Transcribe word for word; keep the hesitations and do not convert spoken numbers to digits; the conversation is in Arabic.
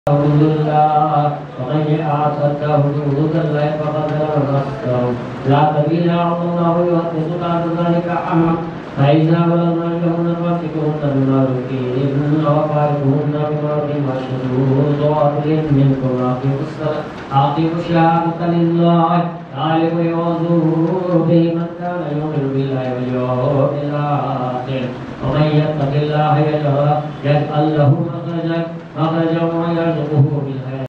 حدود الله ومن يعصى حدود الله فقد ظلم نفسه لا سبيل على الله يحدث بعد ذلك عما فإذا بلغن أجلهن فامسكوهن بمعروف وفارقوهن بمعروف واشهدوا ذو عدل منكم وأقيموا الصلاة أقيموا الشهادة لله ذلك يوعظ به من كان يؤمن بالله واليوم الآخر ومن يتق الله يجعل له مخرجا مخرجا ويرزقه